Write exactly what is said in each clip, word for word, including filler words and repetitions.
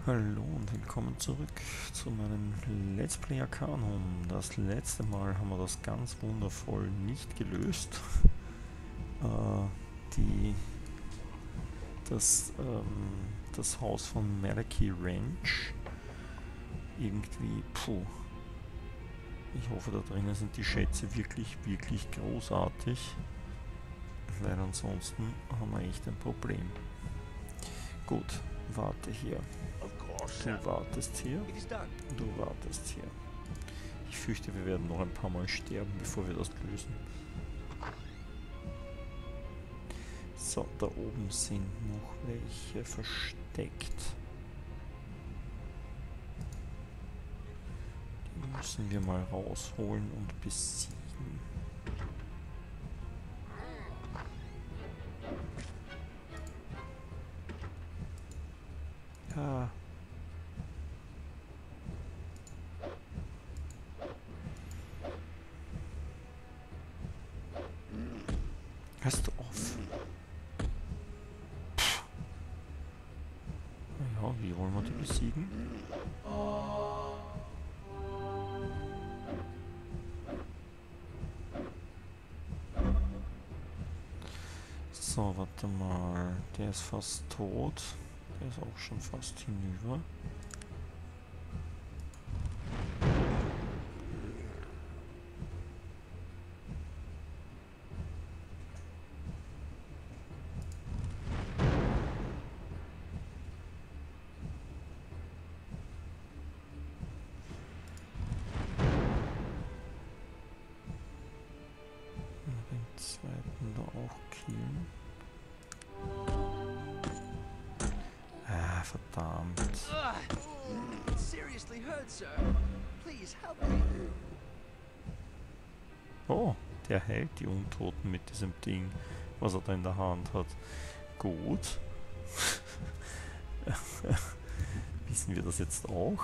Hallo und willkommen zurück zu meinem Let's Play Arcanum. Das letzte Mal haben wir das ganz wundervoll nicht gelöst. Äh, die, das, ähm, das Haus von Malachi Ranch. Irgendwie, puh. Ich hoffe, da drinnen sind die Schätze wirklich, wirklich großartig. Weil ansonsten haben wir echt ein Problem. Gut, warte hier. Du wartest hier. Du wartest hier. Ich fürchte, wir werden noch ein paar Mal sterben, bevor wir das lösen. So, da oben sind noch welche versteckt. Die müssen wir mal rausholen und besiegen. Ja. Hörst du auf? Ja, wie wollen wir die besiegen? So, warte mal. Der ist fast tot. Der ist auch schon fast hinüber. Zweiten da auch killen. Ah, verdammt. Oh, der heilt die Untoten mit diesem Ding, was er da in der Hand hat. Gut. Wissen wir das jetzt auch?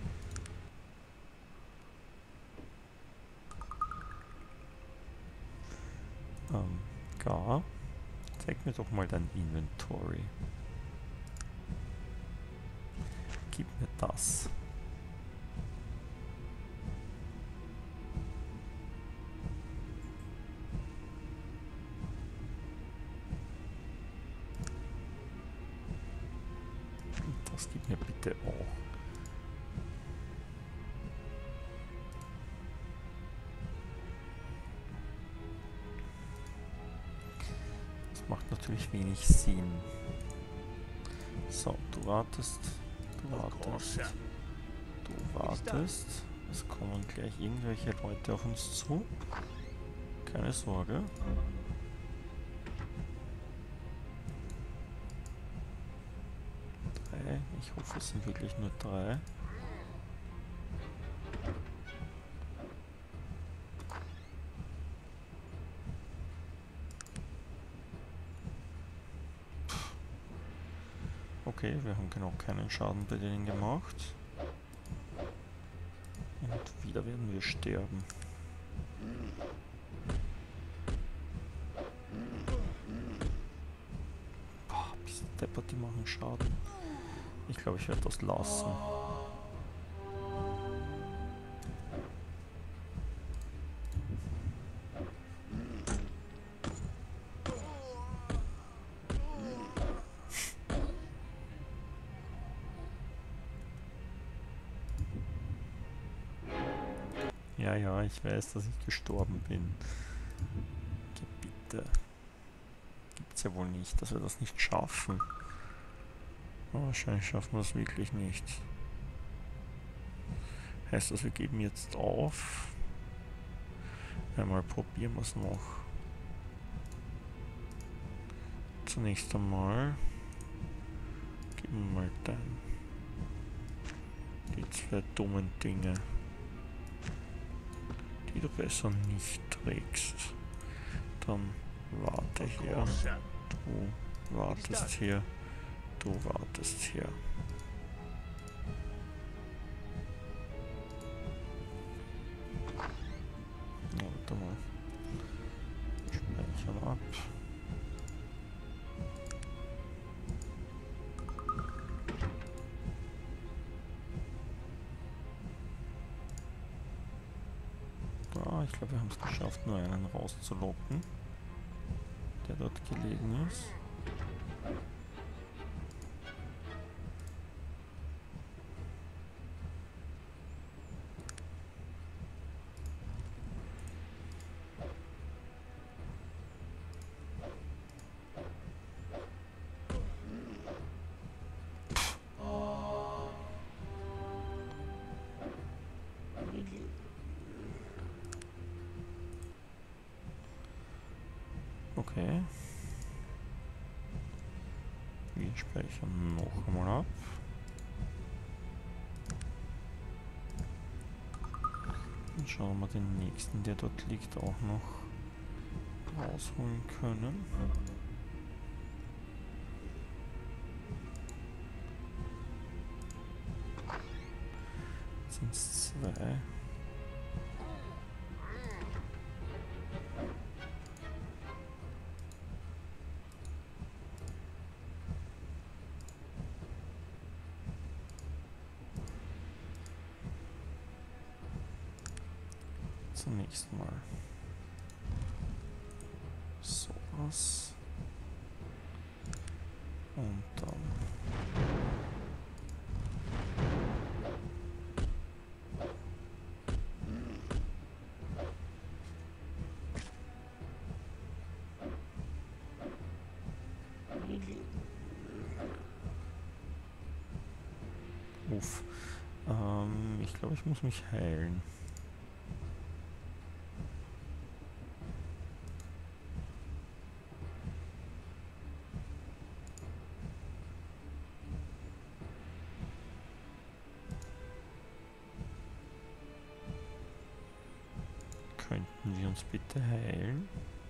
Ähm, Gar, zeig mir doch mal dein Inventory. Gib mir das. Und das gib mir bitte auch. Macht natürlich wenig Sinn. So, du wartest, du wartest, du wartest. Es kommen gleich irgendwelche Leute auf uns zu. Keine Sorge. Drei, ich hoffe es sind wirklich nur drei. Okay, wir haben genau keinen Schaden bei denen gemacht. Und wieder werden wir sterben. Boah, bis deppert, die machen Schaden. Ich glaube, ich werde das lassen. Ja, ja, ich weiß, dass ich gestorben bin. Bitte. Gibt's ja wohl nicht, dass wir das nicht schaffen. Aber wahrscheinlich schaffen wir es wirklich nicht. Heißt das, wir geben jetzt auf? Einmal probieren wir es noch. Zunächst einmal geben wir mal dann die zwei dummen Dinge, die du besser nicht trägst. Dann warte hier. Du wartest hier. Du wartest hier. Ja, warte mal. Speichern ab. Aber ich glaube, wir haben es geschafft, nur einen rauszulocken, der dort gelegen ist. Okay. Wir speichern noch einmal ab. Und schauen wir den nächsten, der dort liegt, auch noch rausholen können. Jetzt sind es zwei. Zunächst mal sowas und dann uff. Ähm, ich glaube, ich muss mich heilen. Könnten wir uns bitte heilen?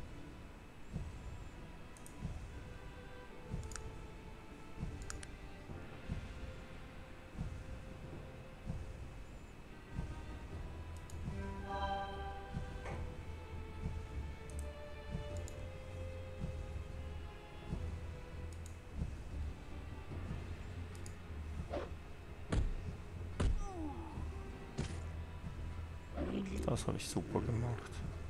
Das habe ich super gemacht.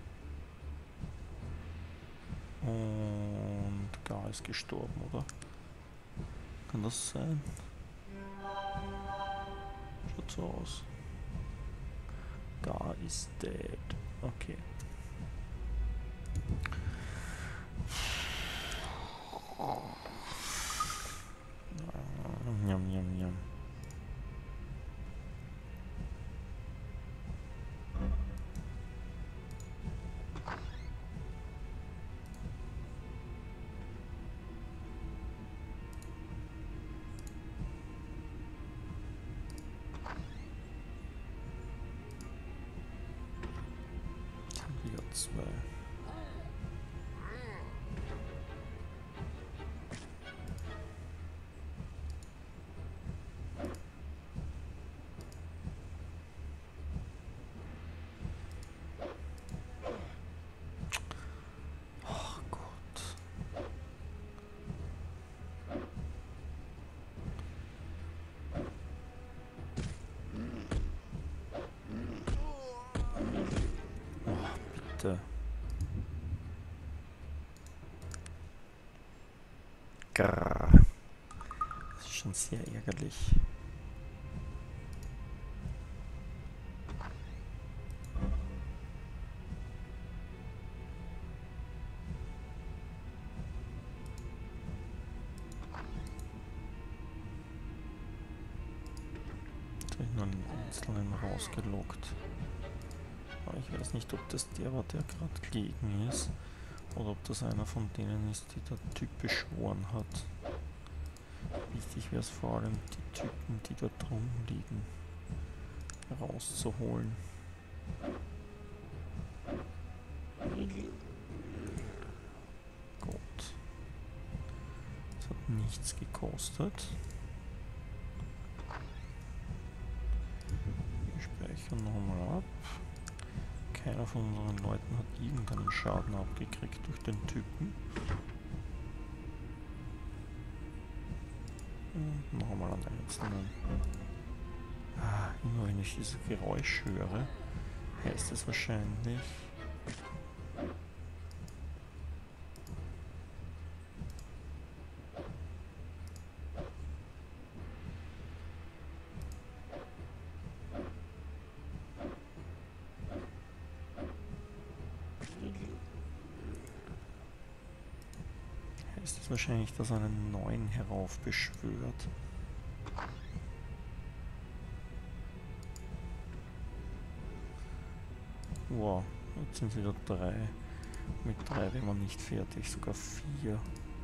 Und Gar ist gestorben, oder? Kann das sein? Schaut so aus. Gar ist dead. Okay. Njam, njam, njam. Zwei. Oh Gott. Oh, bitte. Grrr. Das ist schon sehr ärgerlich. Jetzt habe ich nur einen einzelnen rausgelockt. Aber ich weiß nicht, ob das der war, der gerade gelegen ist. Oder ob das einer von denen ist, die der Typ beschworen hat. Wichtig wäre es vor allem, die Typen, die da drum liegen, rauszuholen. Gut. Das hat nichts gekostet. Wir speichern nochmal ab. Keiner von unseren Leuten hat irgendeinen Schaden abgekriegt durch den Typen. Und noch einmal einen einzelnen. Ah, immer wenn ich dieses Geräusch höre, heißt es wahrscheinlich. Heißt es wahrscheinlich, dass er einen neuen heraufbeschwört. Wow, jetzt sind es wieder drei. Mit drei wären wir nicht fertig, sogar vier.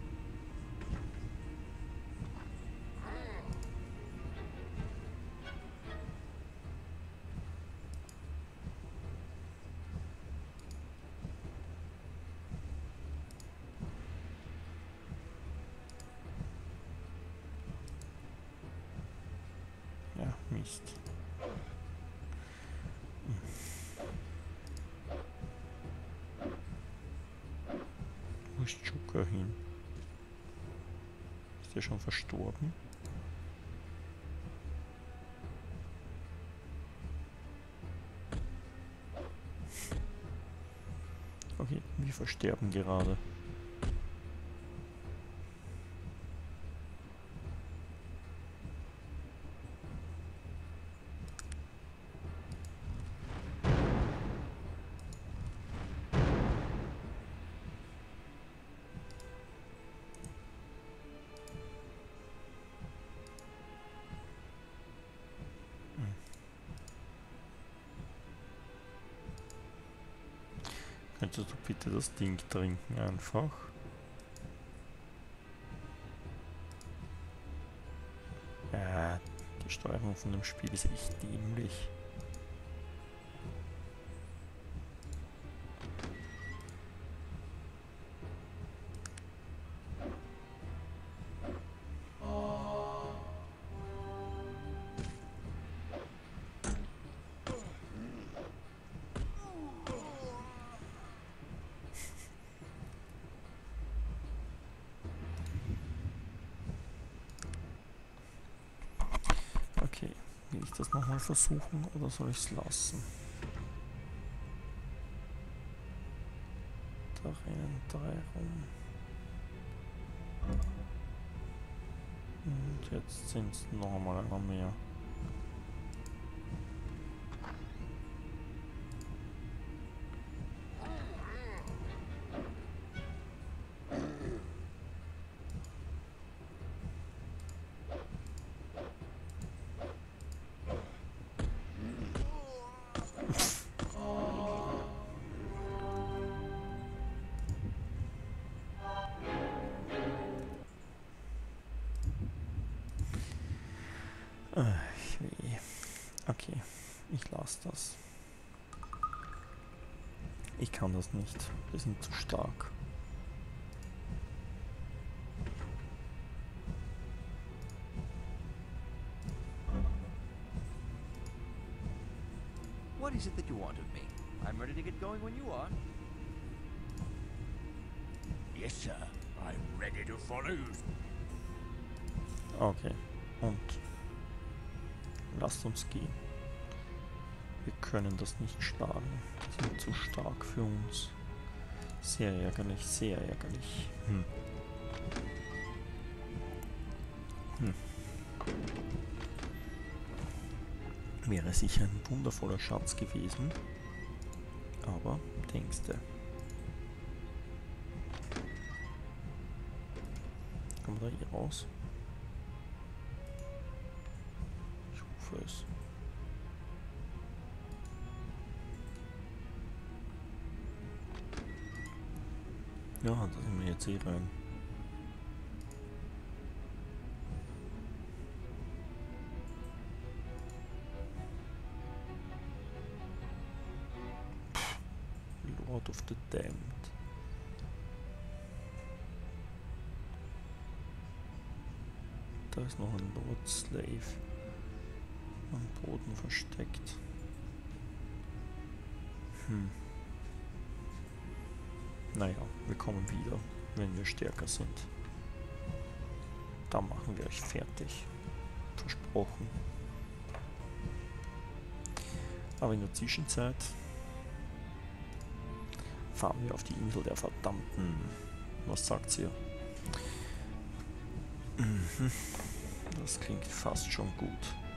Ja, Mist. Wo ist Joker hin? Ist der schon verstorben? Okay, wir versterben gerade. Könntest du bitte das Ding trinken einfach? Ja, die Steuerung von dem Spiel ist echt dämlich. Okay, will ich das nochmal versuchen oder soll ich es lassen? Da rennen drei rum. Und jetzt sind es nochmal einer mehr. Okay, ich lasse das. Ich kann das nicht. Wir sind zu stark. What is it that you want of me? I'm ready to get going when you are. Yes, sir. I'm ready to follow you. Okay, und lasst uns gehen. Wir können das nicht schlagen. Die sind zu stark für uns. Sehr ärgerlich, sehr ärgerlich. Hm. Hm. Wäre sicher ein wundervoller Schatz gewesen. Aber denkste. Kommen wir da hier raus? Ich hoffe es. Ja, da sind wir jetzt eh rein. Lord of the Damned. Da ist noch ein Lord Slave am Boden versteckt. Hm. Naja, wir kommen wieder, wenn wir stärker sind. Da machen wir euch fertig. Versprochen. Aber in der Zwischenzeit fahren wir auf die Insel der Verdammten. Was sagt ihr? Mhm. Das klingt fast schon gut.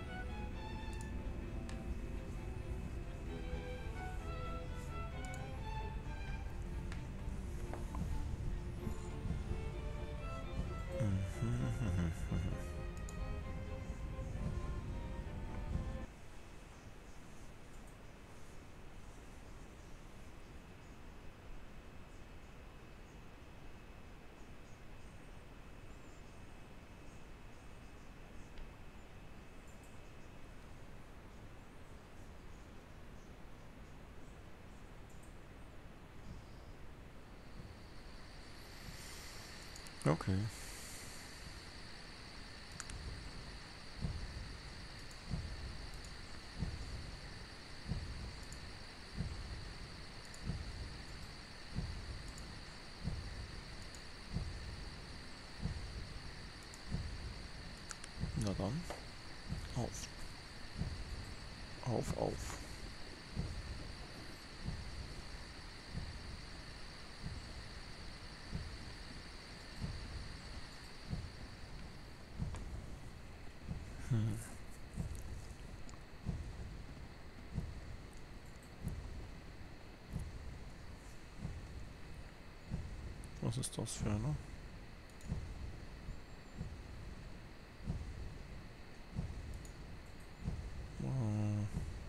Okay. Na dann, auf. Auf, auf. Hm. Was ist das für einer? Äh,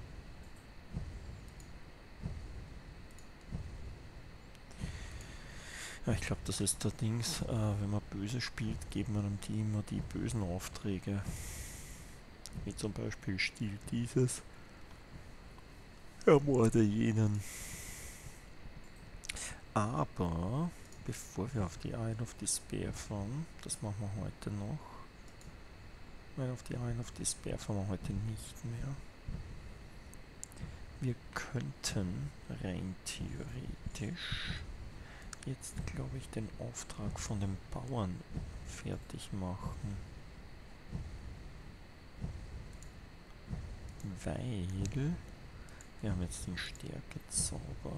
Ja, ich glaube, das ist der Dings, äh, wenn man böse spielt, geben wir dem Team immer die bösen Aufträge. Wie zum Beispiel stiehlt dieses, ermorde jenen. Aber, bevor wir auf die Isle of Despair fahren, das machen wir heute noch, weil auf die Isle of Despair fahren wir heute nicht mehr. Wir könnten rein theoretisch jetzt, glaube ich, den Auftrag von den Bauern fertig machen. Weil wir haben jetzt den Stärkezauber.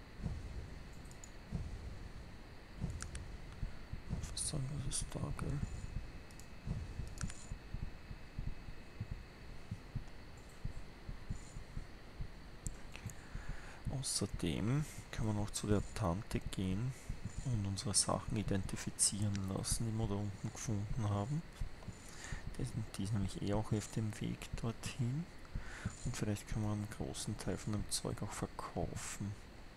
Was sagen wir, was ist da, gell? Außerdem können wir noch zu der Tante gehen und unsere Sachen identifizieren lassen, die wir da unten gefunden haben. Die ist nämlich eh auch auf dem Weg dorthin. Und vielleicht können wir einen großen Teil von dem Zeug auch verkaufen.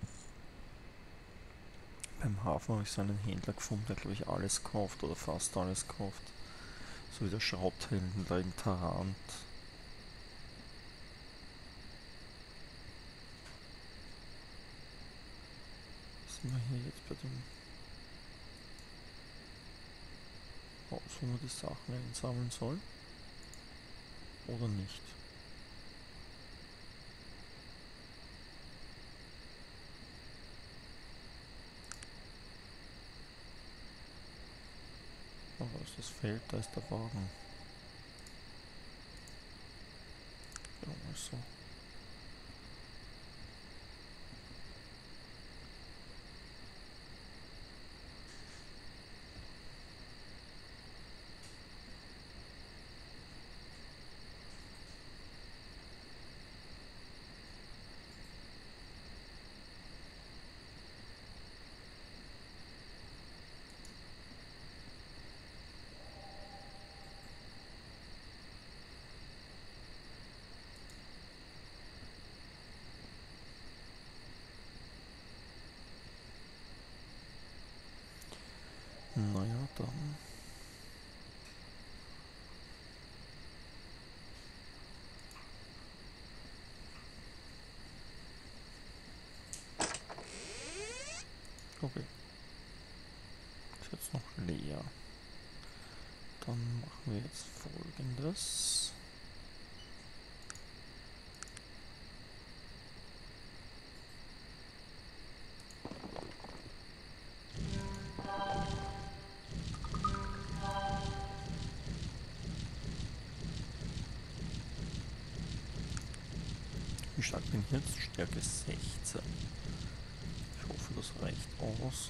Beim Hafen habe ich so einen Händler gefunden, der, glaube ich, alles kauft oder fast alles kauft. So wie der Schrotthändler in Tarant. Sind wir hier jetzt bei dem Haus, wo man die Sachen einsammeln soll? Oder nicht? Oh, da ist das Feld, da ist der Wagen. Ja, mal so. Naja, dann. Okay. Ist jetzt noch leer. Dann machen wir jetzt Folgendes. Wie stark bin ich jetzt? Stärke sechzehn. Ich hoffe, das reicht aus.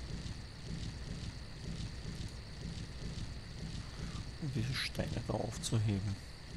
Um diese Steine da aufzuheben.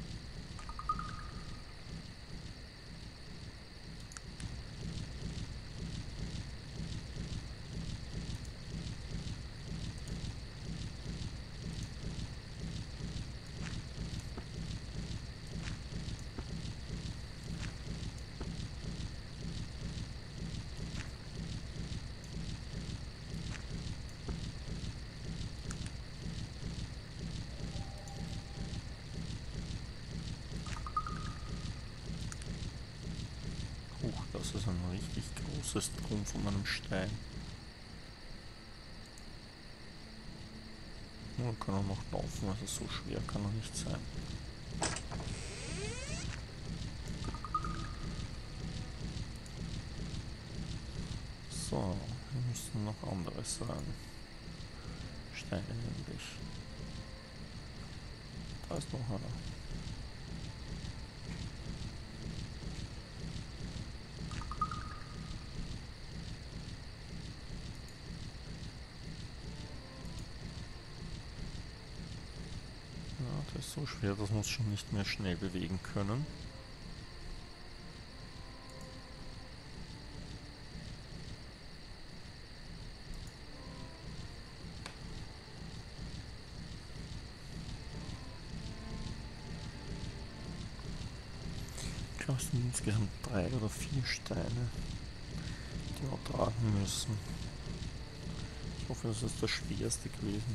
Huch, das ist ein richtig großes Drum von einem Stein. Nur kann er noch laufen, also so schwer kann er nicht sein. So, hier müssen noch andere sein. Steine nämlich. Da ist noch einer. Ja, der ist so schwer, dass wir uns schon nicht mehr schnell bewegen können. Ich glaube, es sind insgesamt drei oder vier Steine, die wir tragen müssen. Ich hoffe, das ist das schwerste gewesen.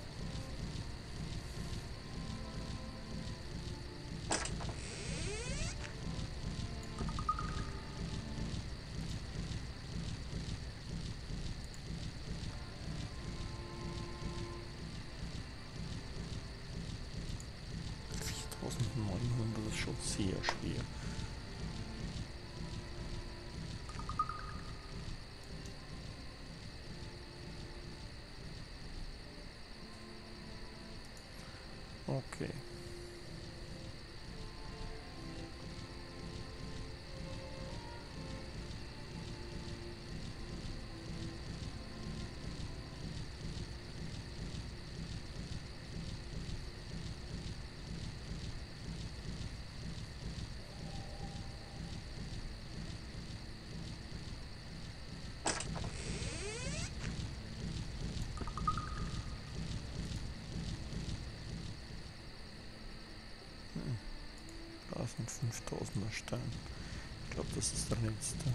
viertausendneunhundert ist schon sehr schwer. Okay. Da ist ein fünftausender Stein. Ich glaube, das ist der letzte.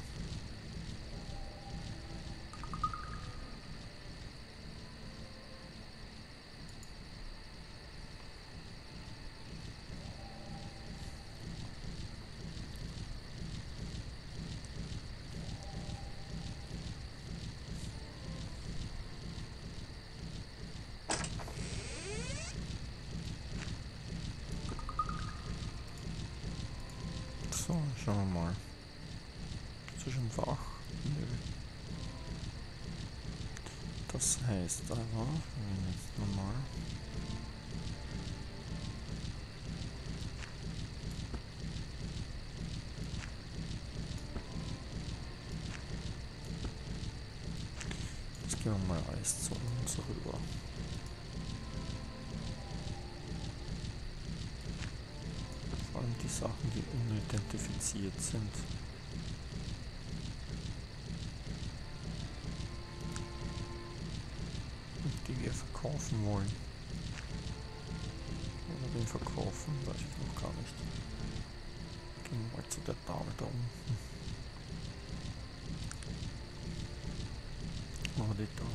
So, schauen wir mal. Ist er schon wach? Nö. Das heißt aber, wir gehen jetzt nochmal. Jetzt gehen wir mal Eis zu uns rüber. Vor allem die Sachen, die unidentifiziert sind. Und die wir verkaufen wollen. Oder den verkaufen, weiß ich noch gar nicht. Gehen wir mal zu der Dame da unten. Machen wir die da.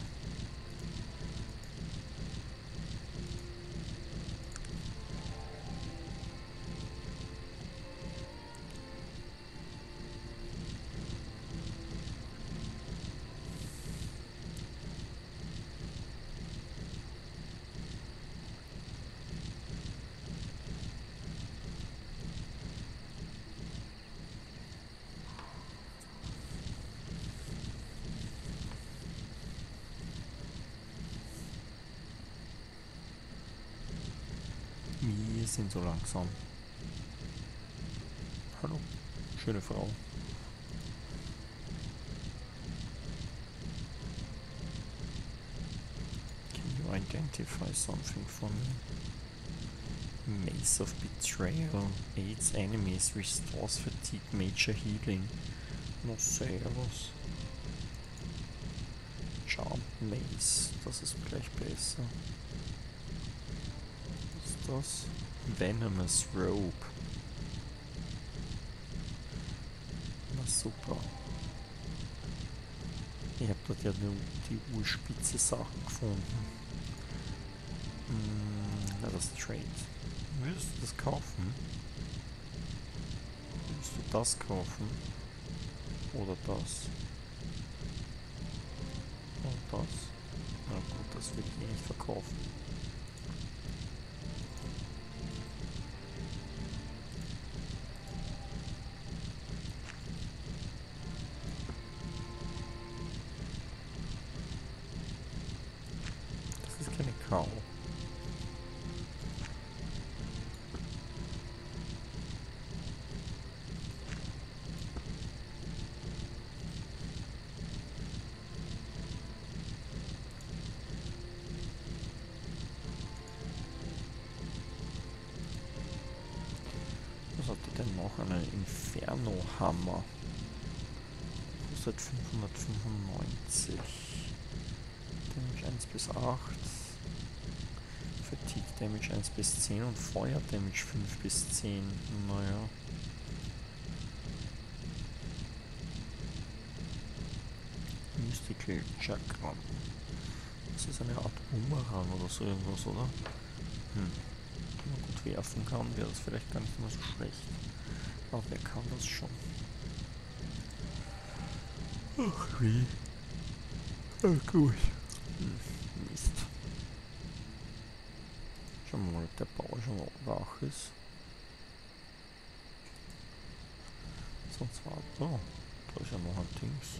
Wir sind so langsam. Hallo, schöne Frau. identify something for me. Mace of Betrayal. Aids enemies, restores fatigue, major healing. No servus. Charmed Mace, das ist gleich besser. Was ist das? Venomous Robe. Na super. Ich hab dort ja die, die urspitze Sachen gefunden. Hm, na das Trade. Würdest du das kaufen? Würdest du das kaufen? Oder das? Und das? Na gut, das will ich eh nicht verkaufen. Das ist keine Cow. Was hat er denn noch? Einen Inferno-Hammer. Kostet fünfhundertfünfundneunzig. Damage eins bis acht. Fatigue Damage eins bis zehn und Feuer Damage fünf bis zehn. Naja. Mystical Chakram. Das ist eine Art Bumerang oder so irgendwas, oder? Hm. Wenn man gut werfen kann, wäre das vielleicht gar nicht mal so schlecht. Aber wer kann das schon? Ach wie. Ah, gut. Hm, Mist. Schauen wir mal, ob der Bau schon wach ist. Sonst war... Oh, da ist ja noch ein Dings.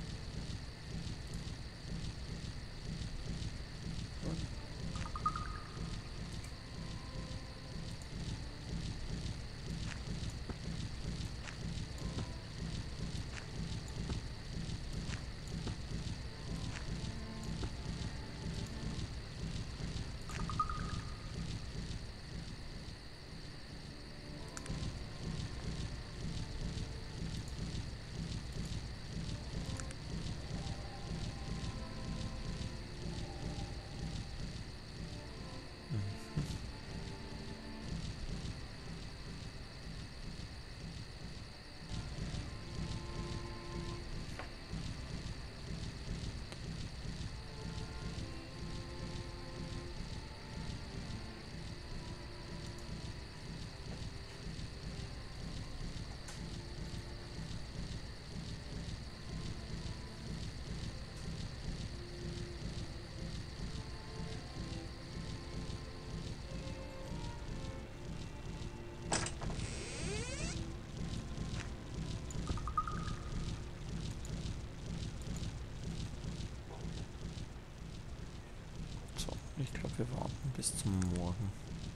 Ich glaube, wir warten bis zum Morgen.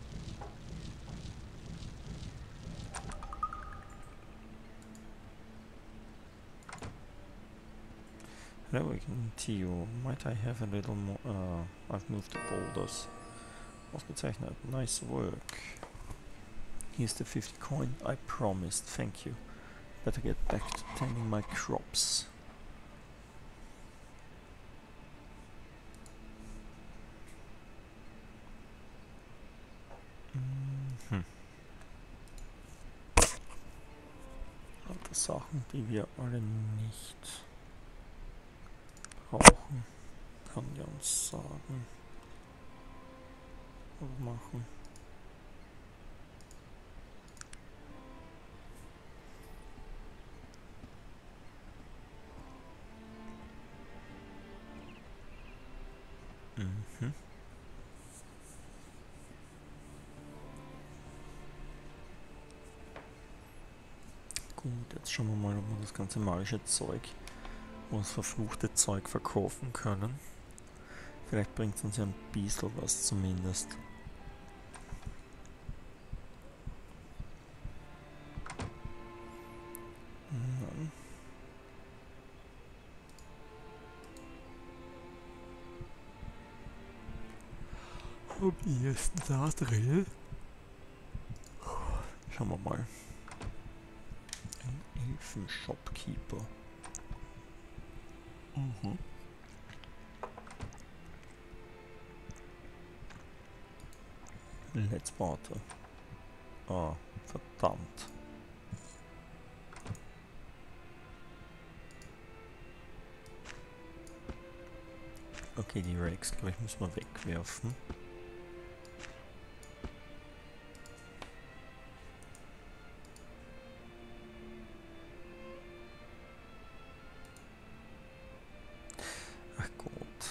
Hello, Tio. Might I have a little more... Uh, I've moved the boulders. Ausgezeichnet. Nice work. Here's the fifty coin I promised. Thank you. Better get back to tending my crops. Mhm. Lauter Sachen, die wir alle nicht brauchen, kann der uns sagen oder machen. Mhm. Gut, jetzt schauen wir mal, ob wir das ganze magische Zeug, das verfluchte Zeug verkaufen können. Vielleicht bringt es uns ja ein bisschen was zumindest. Nein. Am ehesten da drin. Schauen wir mal. Ein Elfen-Shopkeeper. Mhm. Let's water. Ah, verdammt. Okay, die Rakes, glaube ich, müssen wir wegwerfen. Ach Gott.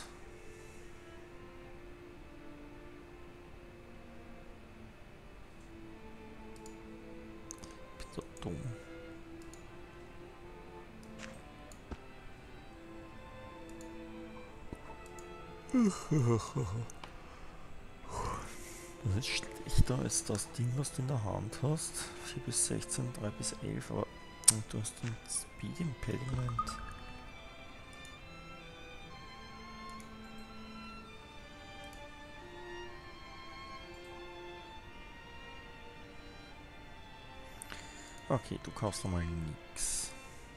Bin so dumm. Das ist schlechter als das Ding, was du in der Hand hast. vier bis sechzehn, drei bis elf, aber und du hast ein Speed Impediment. Okay, du kaufst nochmal nix.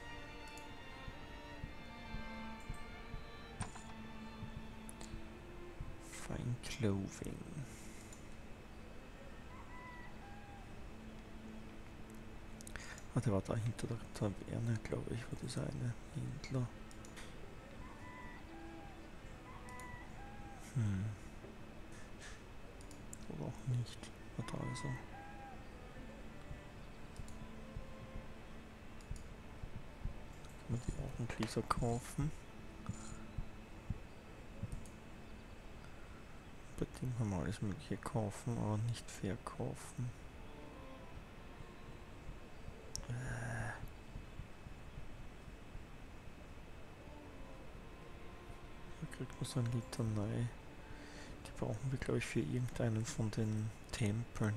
Fine Clothing. Ah, der war da hinter der Taverne, glaube ich, war dieser eine Händler. Hm. Oder auch nicht. Ah, da ist er. Kann man die Augenglieder kaufen. Bei dem haben wir alles mögliche kaufen, aber nicht verkaufen. Da kriegt man so ein Litanei. Die brauchen wir, glaube ich, für irgendeinen von den Tempeln.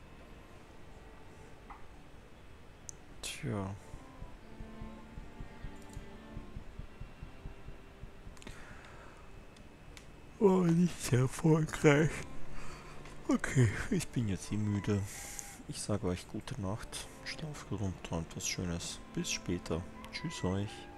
Tja. Oh, nicht sehr erfolgreich. Okay, ich bin jetzt eh müde. Ich sage euch gute Nacht. Schlaft gut und träumt was Schönes. Bis später. Tschüss euch.